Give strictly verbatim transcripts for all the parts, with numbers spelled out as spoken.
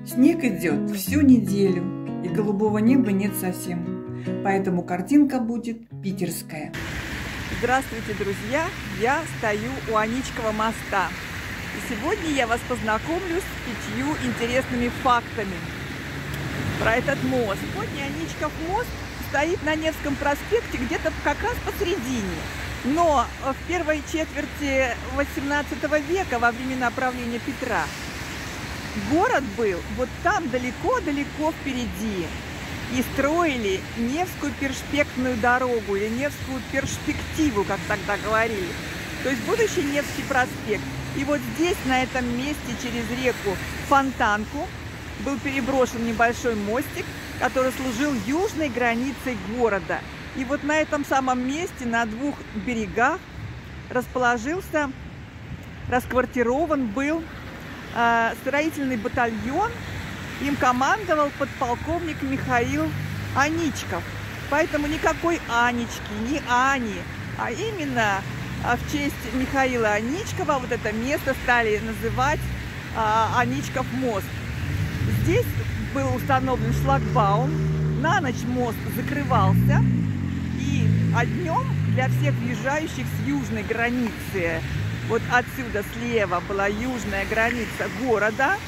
Снег идет всю неделю, и голубого неба нет совсем, поэтому картинка будет питерская. Здравствуйте, друзья! Я стою у Аничкова моста. И сегодня я вас познакомлю с пятью интересными фактами про этот мост. Сегодня Аничков мост стоит на Невском проспекте, где-то как раз посередине. Но в первой четверти восемнадцатого века, во времена правления Петра, город был вот там далеко-далеко впереди. И строили Невскую перспективную дорогу, или Невскую перспективу, как тогда говорили. То есть будущий Невский проспект. И вот здесь, на этом месте, через реку Фонтанку, был переброшен небольшой мостик, который служил южной границей города. И вот на этом самом месте, на двух берегах, расположился, расквартирован был э, строительный батальон. Им командовал подполковник Михаил Аничков. Поэтому никакой Анечки, ни Ани, а именно в честь Михаила Аничкова вот это место стали называть а, Аничков мост. Здесь был установлен шлагбаум, на ночь мост закрывался, и а днем для всех въезжающих с южной границы, вот отсюда слева была южная граница города,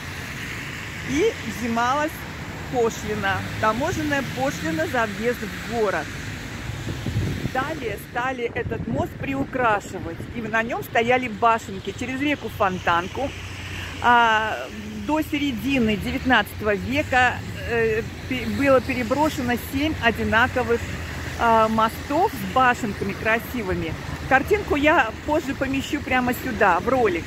и взималась пошлина, таможенная пошлина за въезд в город. Далее стали этот мост приукрашивать, и на нем стояли башенки через реку Фонтанку. А, до середины девятнадцатого века э, было переброшено семь одинаковых э, мостов с башенками красивыми. Картинку я позже помещу прямо сюда, в ролик.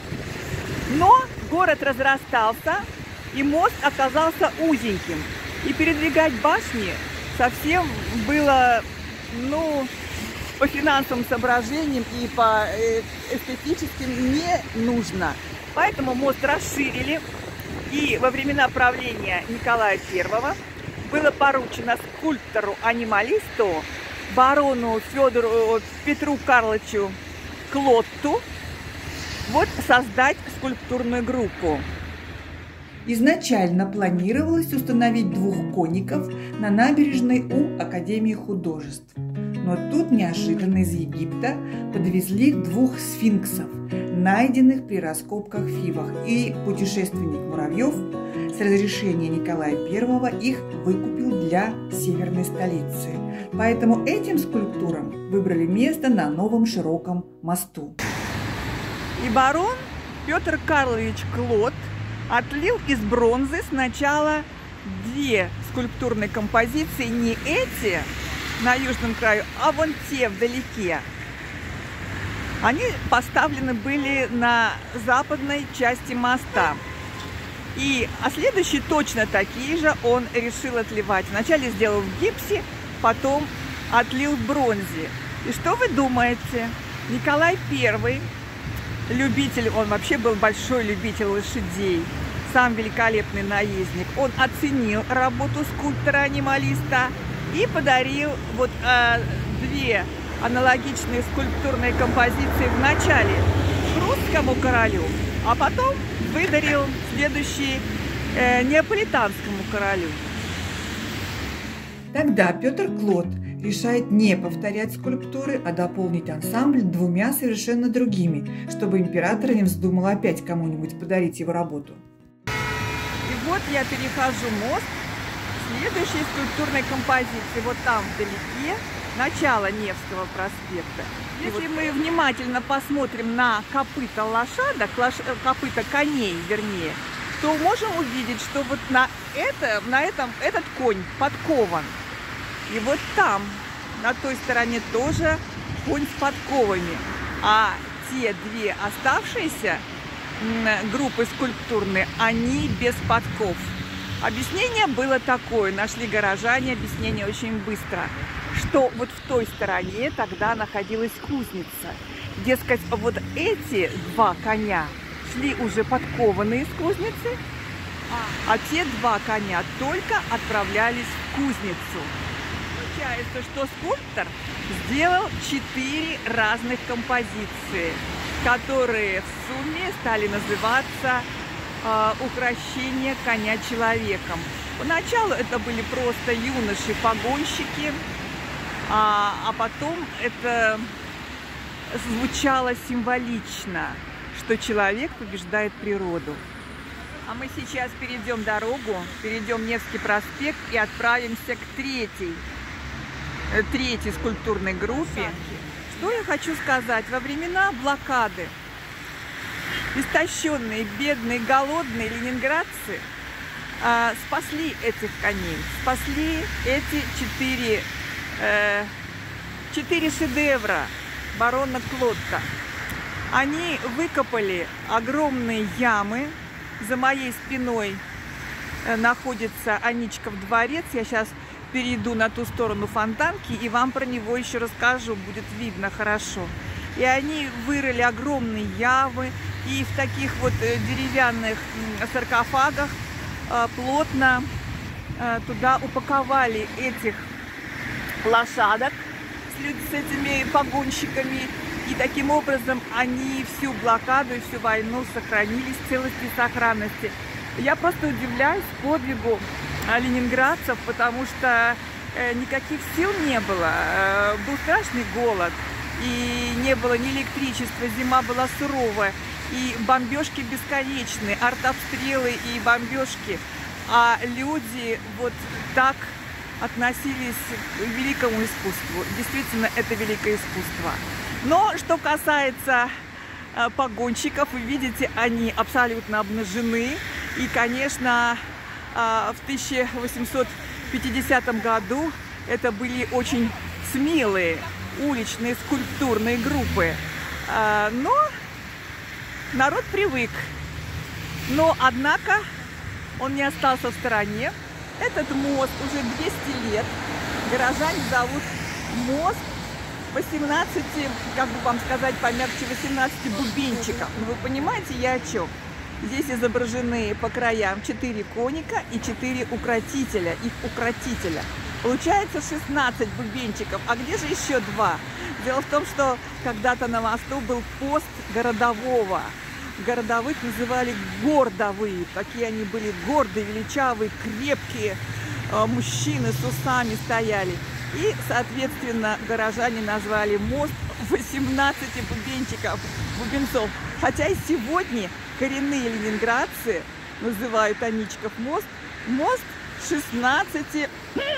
Но город разрастался, и мост оказался узеньким. И передвигать башни совсем было, ну, по финансовым соображениям и по эстетическим не нужно. Поэтому мост расширили. И во времена правления Николая Первого было поручено скульптору-анималисту, барону Федору Петру Карловичу Клотту, вот создать скульптурную группу. Изначально планировалось установить двух конников на набережной у Академии художеств. Но тут неожиданно из Египта подвезли двух сфинксов, найденных при раскопках в Фивах, и путешественник Муравьев с разрешения Николая Первого их выкупил для северной столицы. Поэтому этим скульптурам выбрали место на новом широком мосту. И барон Петр Карлович Клотт отлил из бронзы сначала две скульптурные композиции, не эти на южном краю, а вон те вдалеке. Они поставлены были на западной части моста. И, а следующие точно такие же он решил отливать. Вначале сделал в гипсе, потом отлил в бронзе. И что вы думаете? Николай Первый, любитель, он вообще был большой любитель лошадей, сам великолепный наездник, он оценил работу скульптора-анималиста и подарил вот э, две аналогичные скульптурные композиции в начале прусскому королю, а потом выдарил следующий э, неаполитанскому королю. Тогда Петр Клотт решает не повторять скульптуры, а дополнить ансамбль двумя совершенно другими, чтобы император не вздумал опять кому-нибудь подарить его работу. И вот я перехожу мост следующей скульптурной композиции. Вот там вдалеке начало Невского проспекта. Если мы внимательно посмотрим на копыта лошадок, лош... копыта коней, вернее, то можем увидеть, что вот на, это, на этом этот конь подкован. И вот там, на той стороне, тоже конь с подковами. А те две оставшиеся группы скульптурные, они без подков. Объяснение было такое, нашли горожане объяснение очень быстро, что вот в той стороне тогда находилась кузница. Дескать, вот эти два коня шли уже подкованные из кузницы, а те два коня только отправлялись в кузницу. Получается, что скульптор сделал четыре разных композиции, которые в сумме стали называться э, укрощения коня человеком. Поначалу это были просто юноши-погонщики, а, а потом это звучало символично, что человек побеждает природу. А мы сейчас перейдем дорогу, перейдем Невский проспект и отправимся к третьей, третьей скульптурной группе. Что я хочу сказать? Во времена блокады истощенные, бедные, голодные ленинградцы э, спасли этих коней, спасли эти четыре, э, четыре шедевра барона Клотта. Они выкопали огромные ямы. За моей спиной находится Аничков дворец. Я сейчас перейду на ту сторону Фонтанки и вам про него еще расскажу, будет видно хорошо. И они вырыли огромные ямы и в таких вот деревянных саркофагах плотно туда упаковали этих лошадок с этими погонщиками. И таким образом они всю блокаду и всю войну сохранились в целости и сохранности. Я просто удивляюсь подвигу ленинградцев, потому что никаких сил не было. Был страшный голод, и не было ни электричества, зима была суровая, и бомбежки бесконечные, артобстрелы и бомбежки. А люди вот так относились к великому искусству. Действительно, это великое искусство. Но что касается э, погонщиков, вы видите, они абсолютно обнажены. И, конечно, э, в тысяча восемьсот пятидесятом году это были очень смелые уличные скульптурные группы. Э, но народ привык. Но, однако, он не остался в стороне. Этот мост уже двести лет. Горожане зовут мост восемнадцати, как бы вам сказать помягче, восемнадцати бубенчиков. Ну, вы понимаете, я о чем? Здесь изображены по краям четыре коника и четыре укротителя, их укротителя. Получается шестнадцать бубенчиков. А где же еще два? Дело в том, что когда-то на мосту был пост городового. Городовых называли гордовые. Такие они были гордые, величавые, крепкие мужчины с усами стояли. И, соответственно, горожане назвали мост восемнадцати бубенчиков, бубенцов. Хотя и сегодня коренные ленинградцы называют Аничков мост мост шестнадцати,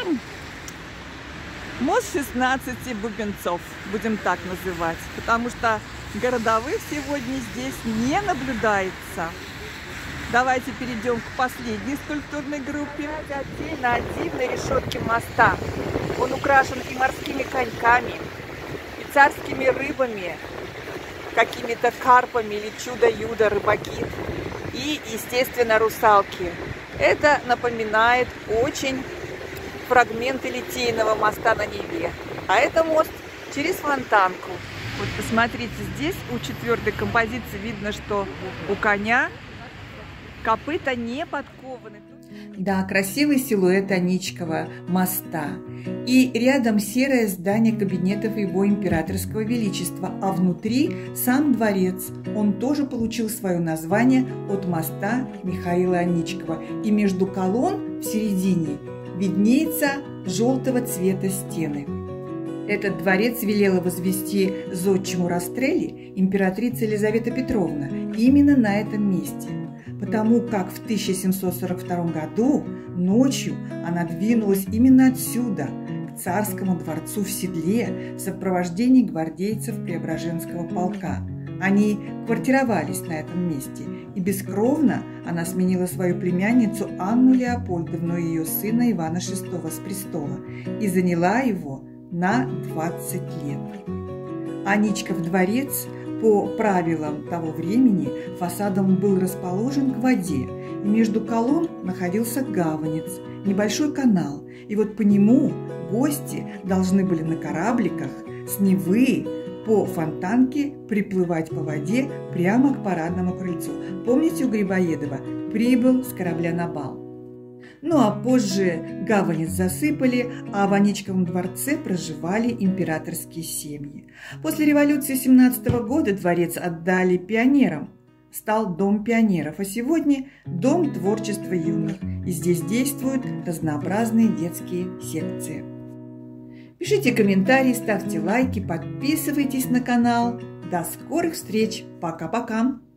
мост шестнадцати бубенцов, будем так называть, потому что городовых сегодня здесь не наблюдается. Давайте перейдем к последней скульптурной группе. На дивной решетке моста. Он украшен и морскими коньками, и царскими рыбами, какими-то карпами или чудо-юдо, рыбаки, и, естественно, русалки. Это напоминает очень фрагменты Литейного моста на Неве. А это мост через Фонтанку. Вот посмотрите, здесь у четвертой композиции видно, что у коня копыта не подкованы. Да, красивый силуэт Аничкова моста. И рядом серое здание кабинетов его императорского величества, а внутри сам дворец. Он тоже получил свое название от моста Михаила Аничкова. И между колонн в середине виднеется желтого цвета стены. Этот дворец велела возвести зодчему Растрелли императрица Елизавета Петровна именно на этом месте, потому как в тысяча семьсот сорок втором году ночью она двинулась именно отсюда, к царскому дворцу в седле в сопровождении гвардейцев Преображенского полка. Они квартировались на этом месте, и бескровно она сменила свою племянницу Анну Леопольдовну и ее сына Ивана шестого с престола и заняла его на двадцать лет. Аничков дворец по правилам того времени фасадом был расположен к воде, и между колонн находился гаванец, небольшой канал, и вот по нему гости должны были на корабликах с Невы по Фонтанке приплывать по воде прямо к парадному крыльцу. Помните у Грибоедова? Прибыл с корабля на бал. Ну а позже гаванец засыпали, а в Аничковом дворце проживали императорские семьи. После революции семнадцатого года дворец отдали пионерам. стал Дом пионеров, а сегодня Дом творчества юных. И здесь действуют разнообразные детские секции. Пишите комментарии, ставьте лайки, подписывайтесь на канал. До скорых встреч. Пока-пока.